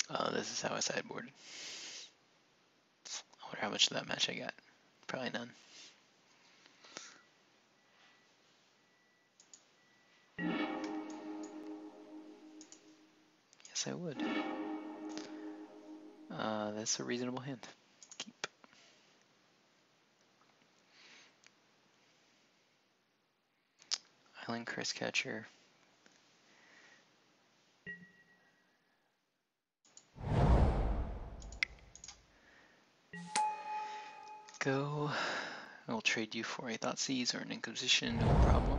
This is how I sideboarded. I wonder how much of that match I got. Probably none. Yes, I would. That's a reasonable hand. Keep. Island Curse Catcher. Go. I will trade you for a Thoughtseize or an Inquisition, no problem.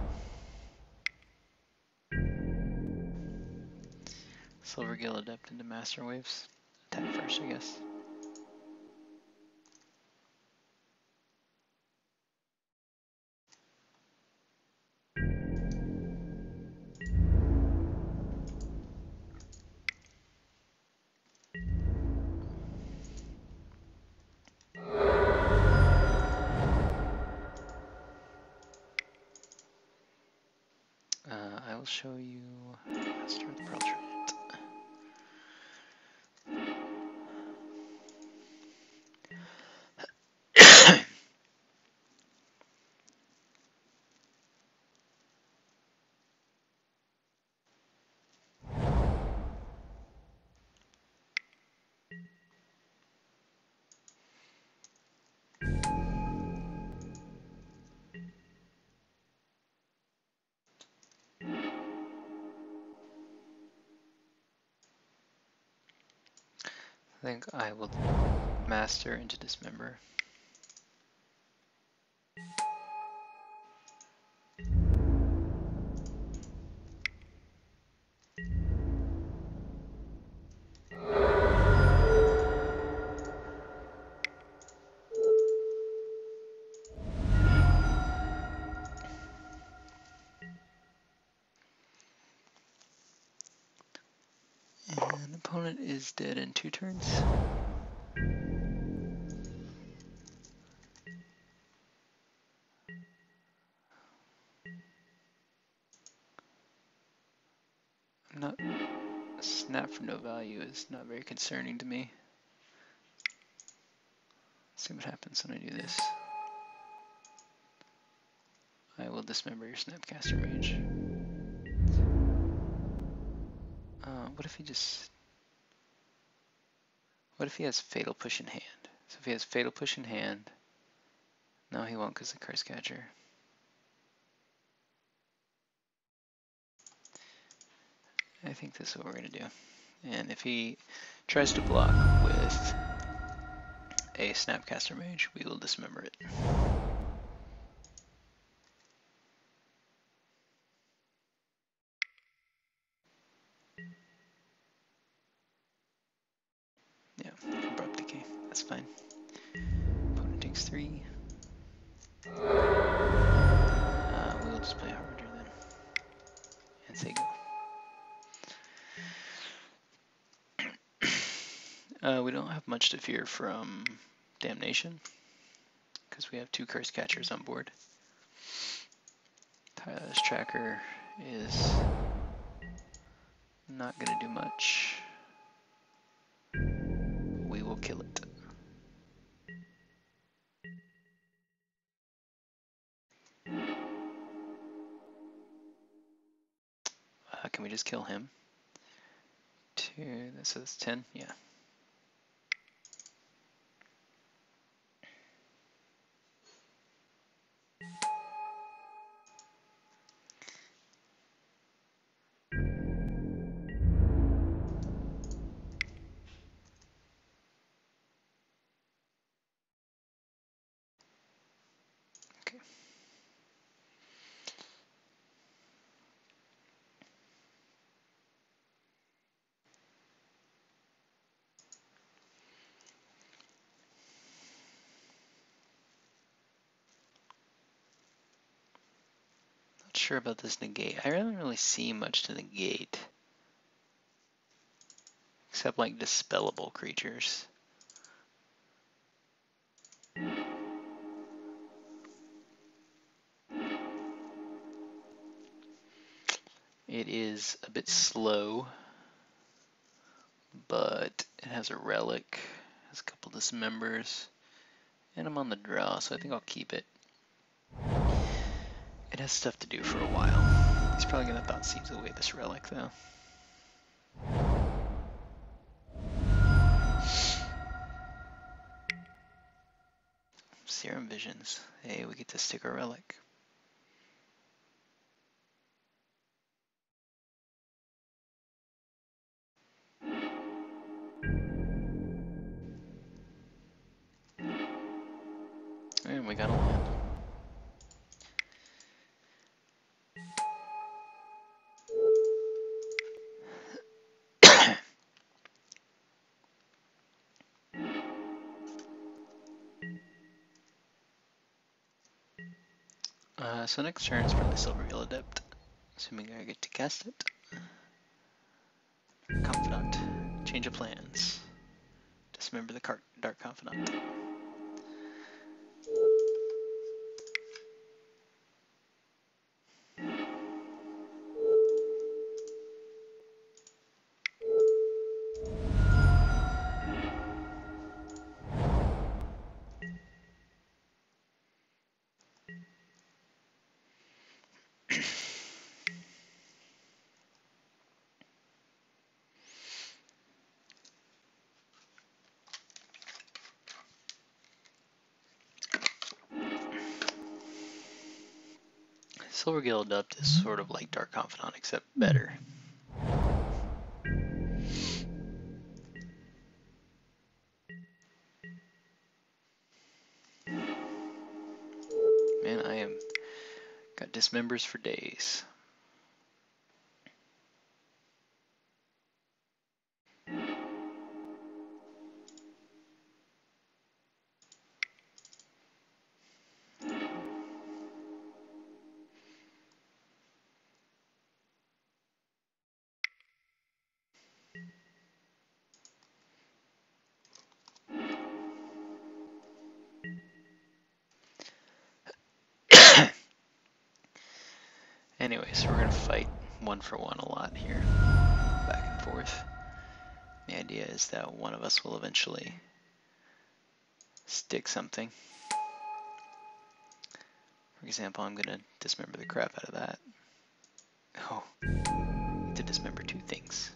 Silvergill Adept into Master Waves. Attack first, I guess. I will show you Master of the Pearl Trident. I think I will Master into Dismember. And opponent is dead in 2 turns. Not snap for no value is not very concerning to me. Let's see what happens when I do this. I will dismember your Snapcaster Mage. What if he just... What if he has Fatal Push in hand? So if he has Fatal Push in hand... No, he won't because of Curse Catcher. I think this is what we're going to do. And if he tries to block with a Snapcaster Mage, we will dismember it. Yeah, Abrupt Decay. That's fine. Opponent takes 3. We'll just play Harbinger then. And say go. We don't have much to fear from Damnation, because we have 2 Curse Catchers on board. Tireless Tracker is not going to do much. We will kill it. Can we just kill him? 2, this is 10, yeah. Okay. Not sure about this negate. I don't really see much to negate. Except like dispellable creatures. It is a bit slow, but it has a relic, has a couple dismembers, and I'm on the draw, so I think I'll keep it. It has stuff to do for a while. He's probably gonna Thoughtseize away this relic though. Serum Visions. Hey, we get to stick a relic. And we got a land. So next turn is probably Silvergill Adept, assuming I get to cast it. Confidant. Change of plans. Dismember the Dark Confidant. Silvergill Adept is sort of like Dark Confidant, except better. Man, I am got dismembers for days. Anyways, we're gonna fight 1-for-1 a lot here, back and forth. The idea is that one of us will eventually stick something. For example, I'm gonna dismember the crap out of that. Oh, I need to dismember 2 things.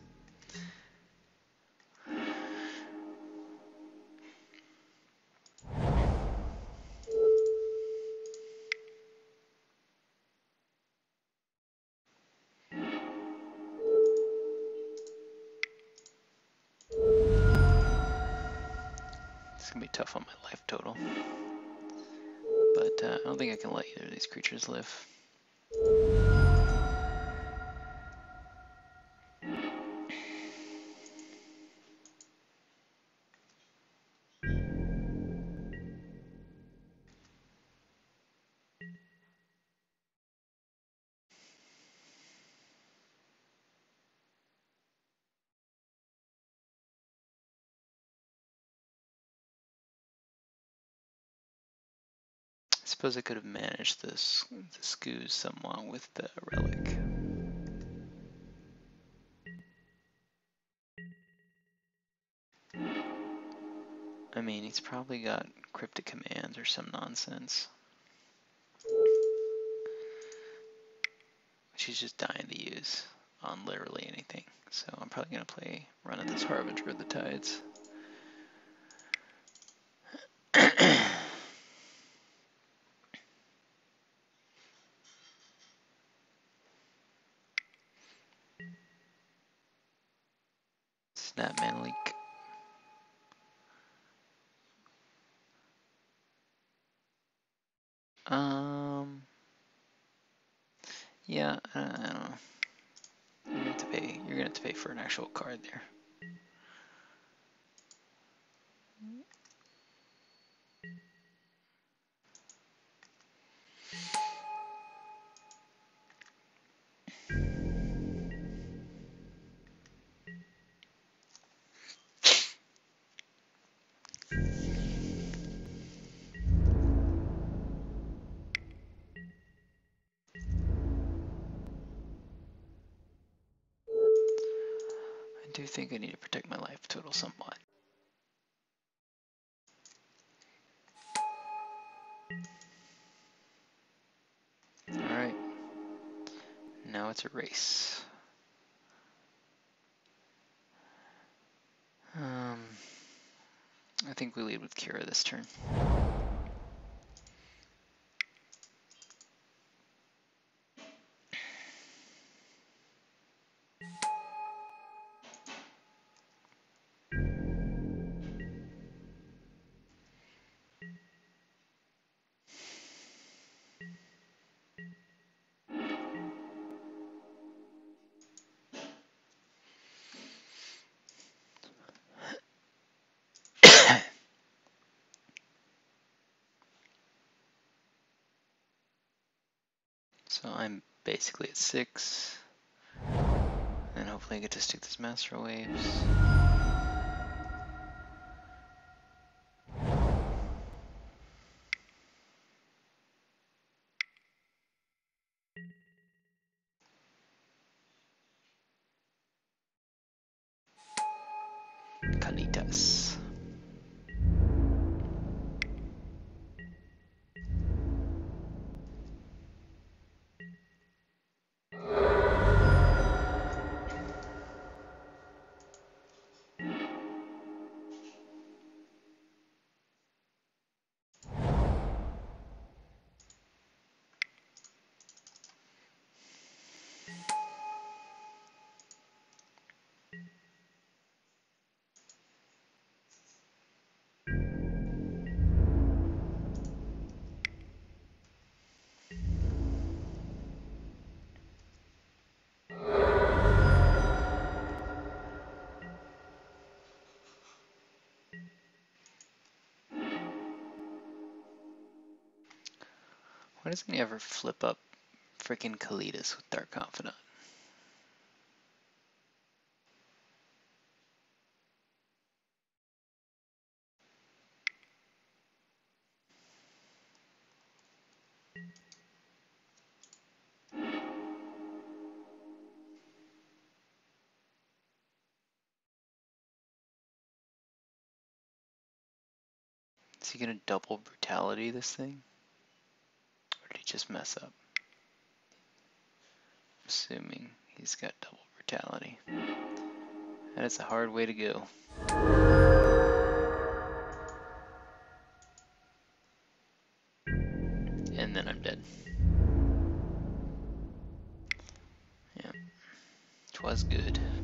It's gonna be tough on my life total. But I don't think I can let either of these creatures live. I suppose I could have managed this to Scooze somewhat with the relic. I mean, he's probably got cryptic commands or some nonsense, which he's just dying to use on literally anything. So I'm probably gonna play Run at this Harbinger of the Tides. Snapman Leak. Yeah, I don't know. You're gonna have to pay for an actual card there. I do think I need to protect my life total somewhat. Alright. Now it's a race. I think we lead with Kira this turn. So I'm basically at 6, and hopefully I get to stick this Master Waves. Kalitas. Why doesn't he ever flip up freaking Kalitas with Dark Confidant? Is he gonna double brutality this thing? Or did he just mess up? Assuming he's got double brutality. That is a hard way to go. And then I'm dead. Yeah. 'Twas good.